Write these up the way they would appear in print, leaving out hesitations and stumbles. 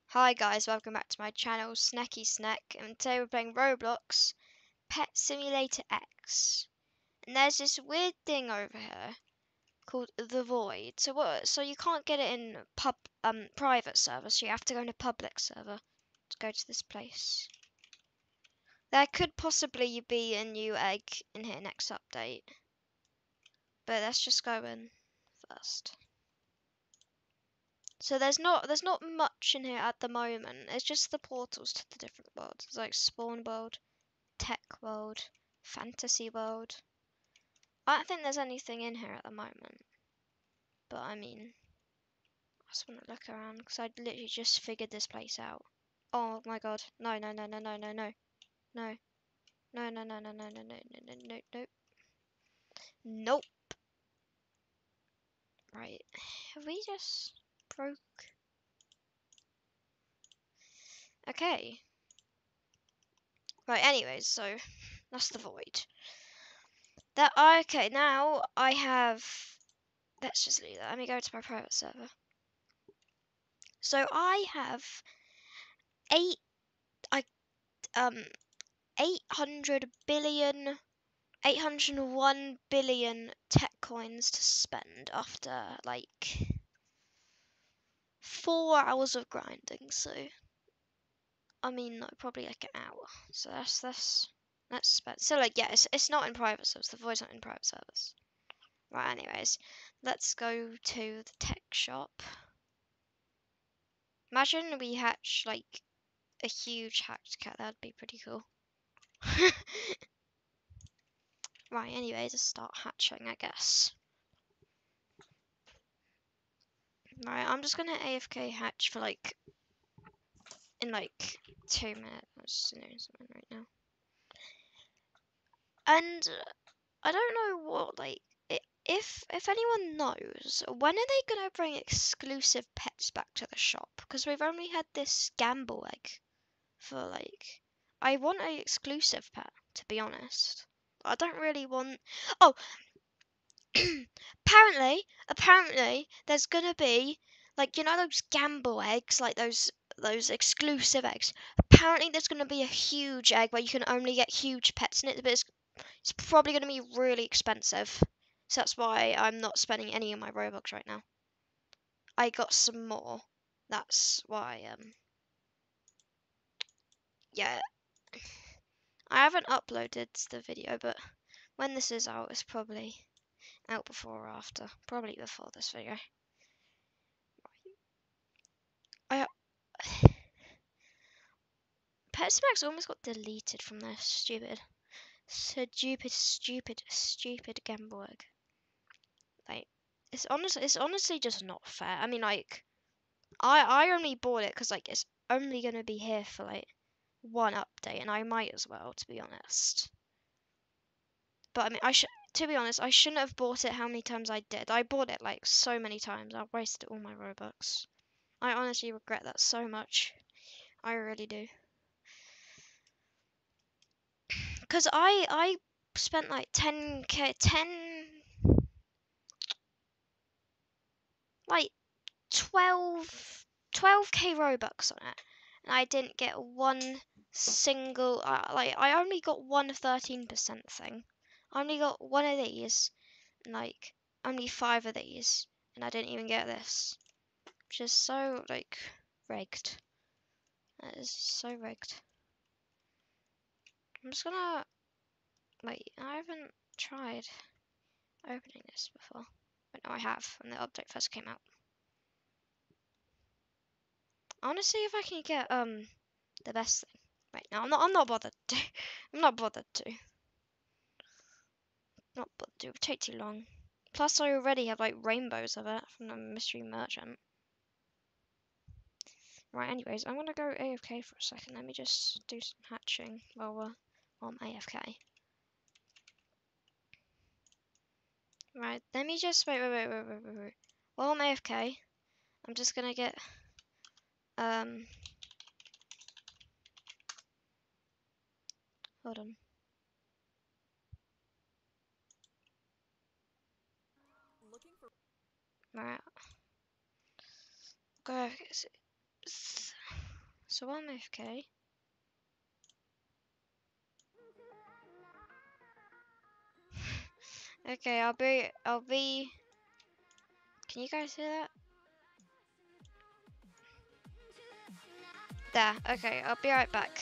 Hi guys, welcome back to my channel, Snacky Snack, and today we're playing Roblox Pet Simulator X. And there's this weird thing over here called the Void. So you can't get it in private server, so you have to go in a public server to go to this place. There could possibly be a new egg in here next update. But let's just go in first. So there's not much in here at the moment. It's just the portals to the different worlds. It's like Spawn World, Tech World, Fantasy World. I don't think there's anything in here at the moment. But I mean, I just want to look around because I literally just figured this place out. Oh my god. No, no, no, no, no, no, no. No. No, no, no, no, no, no, no, no, no, no, no. Nope. Right. Have we just broke? Okay. Right, anyways, so that's the Void. Okay, now I have, let's just leave that. Let me go to my private server. So I have 800 billion 801 billion tech coins to spend after like 4 hours of grinding. So I mean, no, probably like an hour. So that's spent. So like, yeah, it's not in private servers. The Void's not in private servers. Right. Anyways, let's go to the tech shop. Imagine we hatch like a huge hatched cat. That'd be pretty cool. Right. Anyways, let's start hatching, I guess. Right, I'm just gonna AFK hatch for like in like 2 minutes. I'm just doing something right now. And I don't know what like if anyone knows, when are they gonna bring exclusive pets back to the shop? Because we've only had this gamble egg for like. I want an exclusive pet, to be honest. I don't really want. Oh, apparently, there's gonna be like those gamble eggs, like those exclusive eggs. Apparently, there's gonna be a huge egg where you can only get huge pets in it, but it's probably gonna be really expensive. So that's why I'm not spending any of my Robux right now. I got some more. That's why yeah. I haven't uploaded the video, but when this is out, it's probably out before or after. Probably before this video. I Petsmax almost got deleted from their stupid Gamble egg. Like, it's honestly just not fair. I mean, like, I only bought it because like it's only gonna be here for like one update, and I might as well, to be honest. But I mean, to be honest, I shouldn't have bought it how many times I did. I bought it like so many times. I wasted all my Robux. I honestly regret that so much. I really do. Because I spent like 12k Robux on it, and I didn't get one single like I only got one 13% thing. I only got one of these and like only 5 of these, and I didn't even get this, which is so like rigged. That is so rigged. I'm just gonna wait. I haven't tried opening this before, but no, I have when the update first came out. I want to see if I can get the best thing. Right now, I'm not bothered to. I'm not bothered to. Not bothered to. It would take too long. Plus, I already have like rainbows of it from the mystery merchant. Right. Anyways, I'm gonna go AFK for a second. Let me just do some hatching while I'm AFK. Right. Let me just wait. While I'm AFK, I'm just gonna get Hold on. Right. Go. so I'm okay. Okay, I'll be. Can you guys hear that? There. Okay, I'll be right back.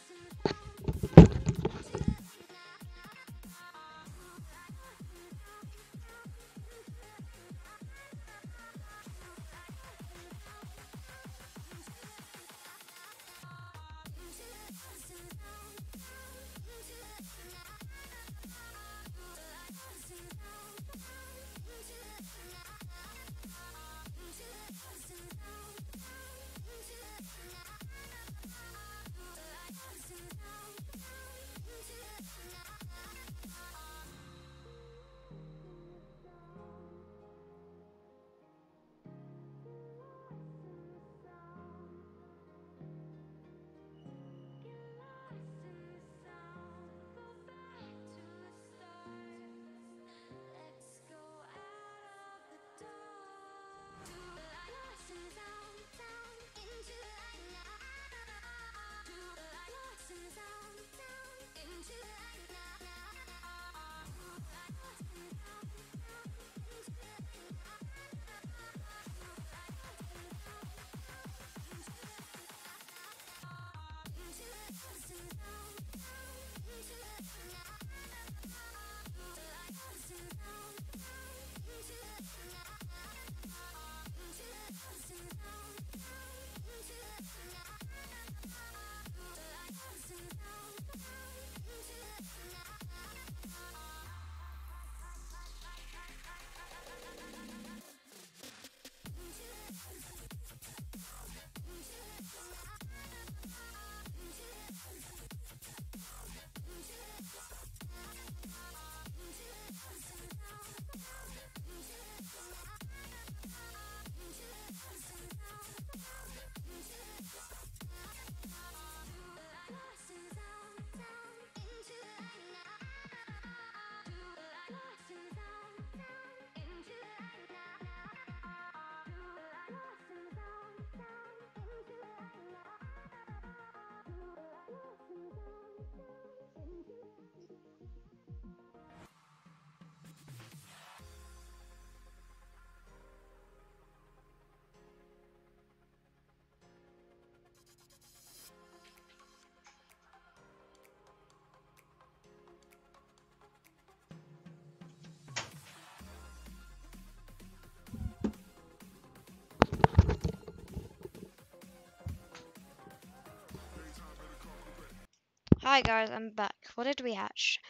Hi guys, I'm back. What did we hatch?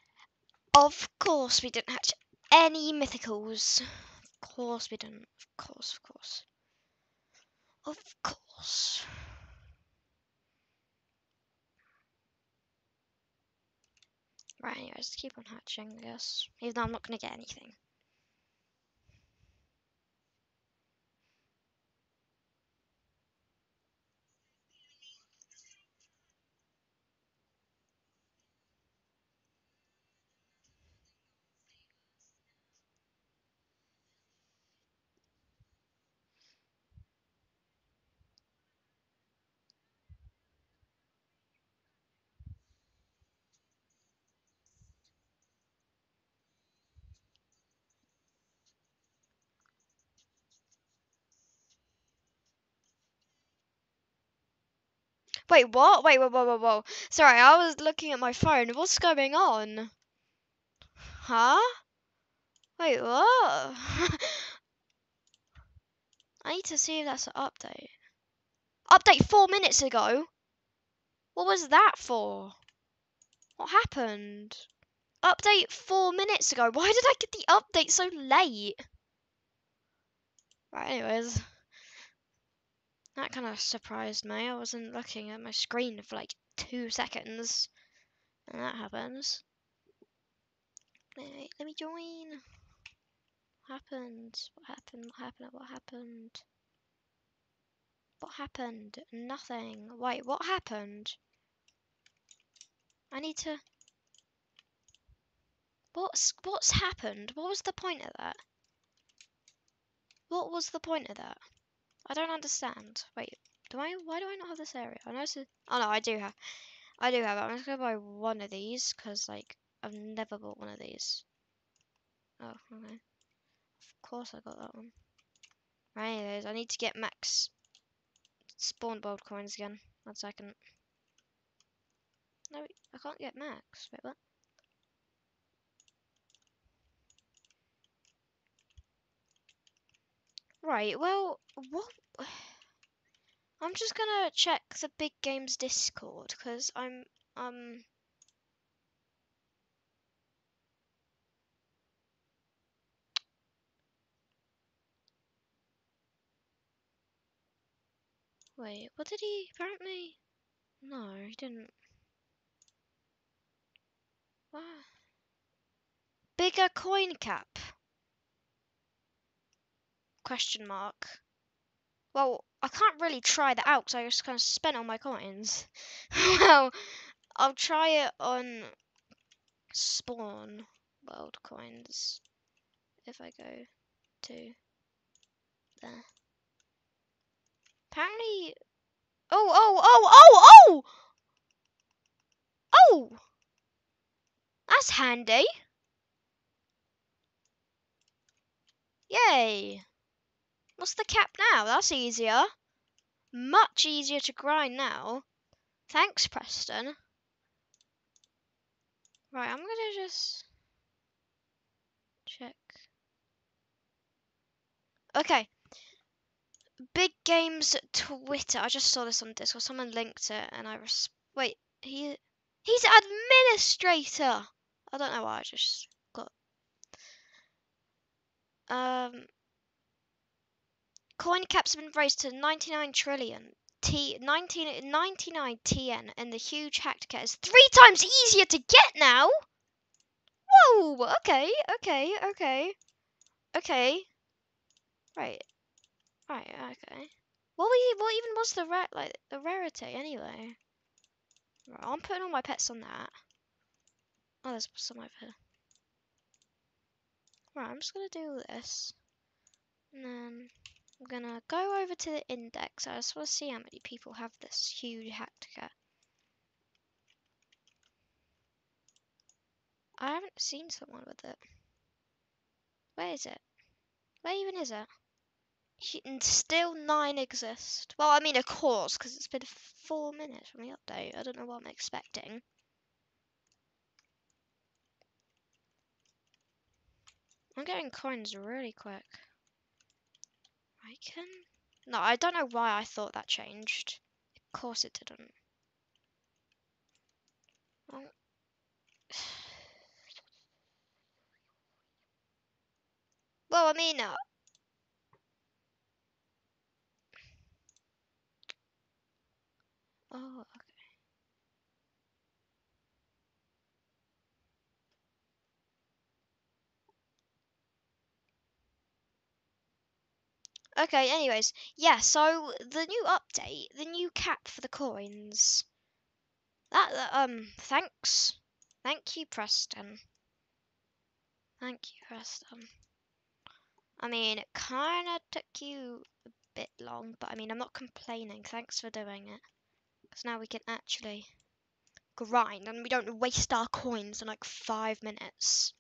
Of course we didn't hatch any mythicals. Of course we didn't. Of course, of course. Of course. Right, anyways, keep on hatching, I guess. Even though I'm not gonna get anything. Wait, what? Wait, whoa. Sorry, I was looking at my phone. What's going on? Huh? Wait, what? I need to see if that's an update. Update 4 minutes ago? What was that for? What happened? Update 4 minutes ago. Why did I get the update so late? Right, anyways. That kind of surprised me. I wasn't looking at my screen for like 2 seconds. And that happens. Wait, let me join. What happened? What happened? What happened? What happened? What happened? Nothing. Wait, what happened? I need to... What's happened? What was the point of that? What was the point of that? I don't understand. Wait. Why do I not have this area? I know oh no, I do have it. I'm just gonna buy one of these because like I've never bought one of these. Oh, okay. Of course I got that one. Right, anyways, I need to get max spawn gold coins again. 1 second. No, I can't get max. Wait, what? Right, well, what? I'm just gonna check the Big Games Discord because um wait, what did he apparently? No, he didn't. What? Bigger coin cap? Question mark. Well, I can't really try that out because I just kind of spent all my coins. Well, I'll try it on spawn world coins if I go to there. Apparently, oh! Oh! That's handy. Yay! What's the cap now? That's easier. Much easier to grind now. Thanks, Preston. Right, I'm gonna just check. Okay. Big Games Twitter. I just saw this on Discord. Someone linked it, and wait. He's administrator. I don't know why I just got. Coin caps have been raised to 99 trillion. 1999 TN, and the huge hacked cat is 3 times easier to get now. Whoa. Okay. Right. Okay. What even was the rarity anyway? Right, I'm putting all my pets on that. Oh, there's some over here. Right, I'm just gonna do this, and then I'm gonna go over to the index. I just want to see how many people have this huge hacked cat. I haven't seen someone with it. Where is it? Where even is it? And still 9 exist. Well, I mean, of course, because it's been 4 minutes from the update. I don't know what I'm expecting. I'm getting coins really quick. I can... No, I don't know why I thought that changed. Of course it didn't. Well, well I mean... Oh, okay, anyways. Yeah, so the new update, the new cap for the coins. Thanks. Thank you, Preston. Thank you, Preston. I mean, it kind of took you a bit long, but I mean, I'm not complaining. Thanks for doing it. Because now we can actually grind and we don't waste our coins in like 5 minutes.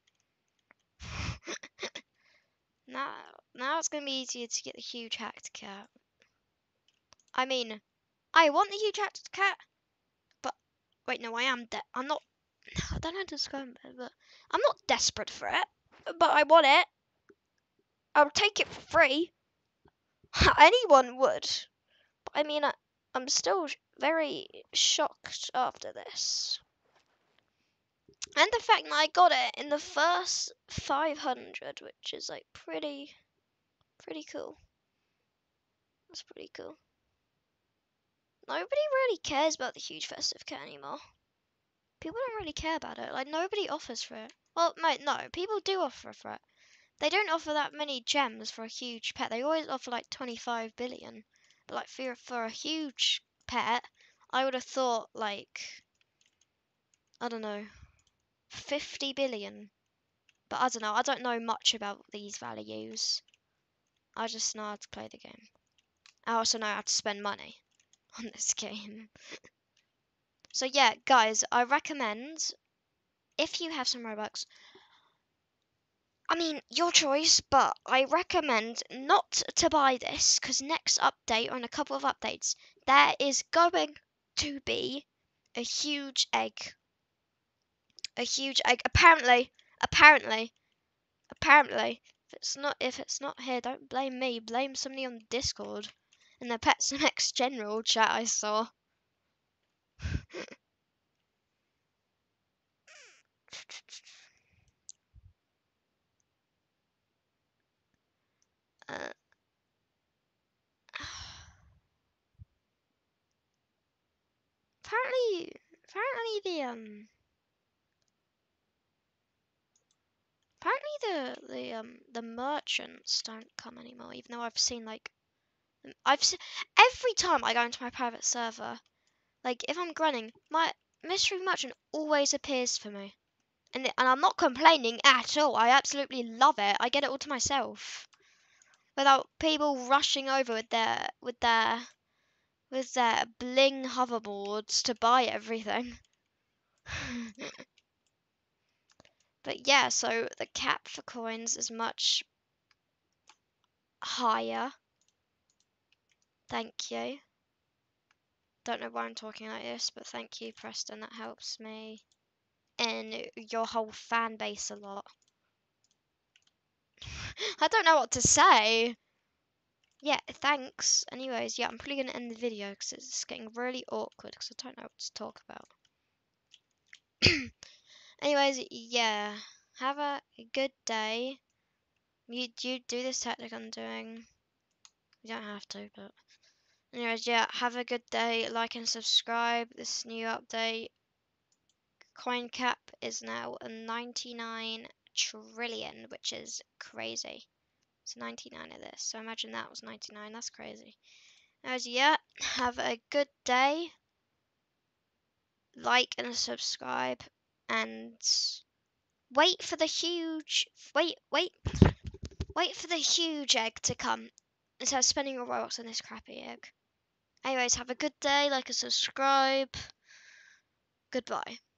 Now it's going to be easier to get the huge hacked cat. I mean, I want the huge hacked cat, but wait, no, I'm not, I don't know how to describe it, but I'm not desperate for it, but I want it. I'll take it for free. Anyone would. But I mean, I'm still very shocked after this. And the fact that I got it in the first 500, which is like pretty cool. That's pretty cool. Nobody really cares about the huge festive cat anymore. People don't really care about it. Like, nobody offers for it. Well, mate, no, people do offer for it. They don't offer that many gems for a huge pet. They always offer like 25 billion. But like for a huge pet, I would have thought like, I don't know, 50 billion. But I don't know. I don't know much about these values. I just know how to play the game. I also know how to spend money. on this game. So yeah, guys, I recommend if you have some Robux, I mean, your choice, but I recommend not to buy this because next update, on a couple of updates, there is going to be a huge egg. A huge egg. Apparently. If it's not here, don't blame me. Blame somebody on Discord in the Pets Next general chat I saw. Uh, apparently the merchants don't come anymore. Even though I've seen like every time I go into my private server, like if I'm grunting, my mystery merchant always appears for me, and I'm not complaining at all. I absolutely love it. I get it all to myself without people rushing over with their bling hoverboards to buy everything. But yeah, so the cap for coins is much higher. Thank you. Don't know why I'm talking like this, but thank you, Preston. That helps me and your whole fan base a lot. I don't know what to say. Yeah, thanks. Anyways, yeah, I'm probably going to end the video because it's getting really awkward because I don't know what to talk about. Anyways, yeah, have a good day. You do this tactic I'm doing. You don't have to, but anyways, yeah, have a good day. Like and subscribe. This new update. Coin cap is now a 99 trillion, which is crazy. It's 99 of this, so imagine that was 99. That's crazy. Anyways, yeah, have a good day. Like and subscribe, and wait for the huge wait for the huge egg to come instead of spending your Robux on this crappy egg. Anyways, have a good day. Like and subscribe. Goodbye.